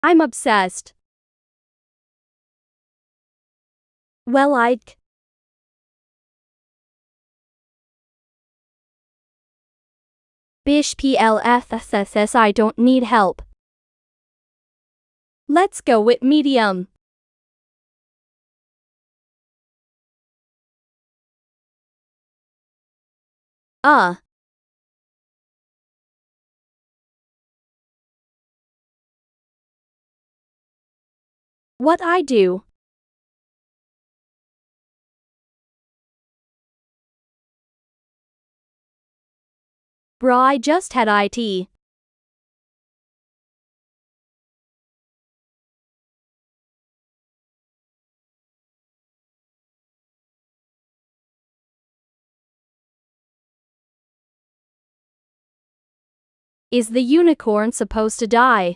I'm obsessed. Well, Bish PLFSSS, I don't need help. Let's go with medium. What I do? Bruh, I just had IT. Is the unicorn supposed to die?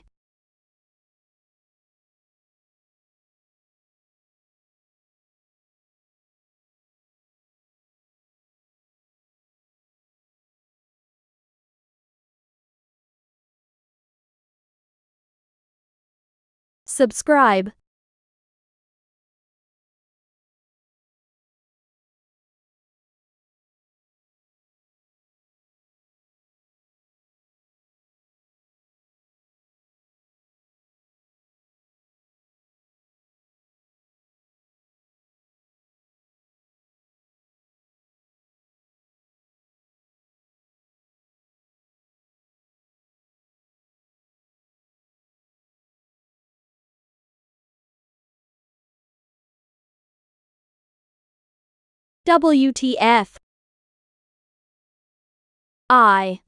Subscribe. WTF.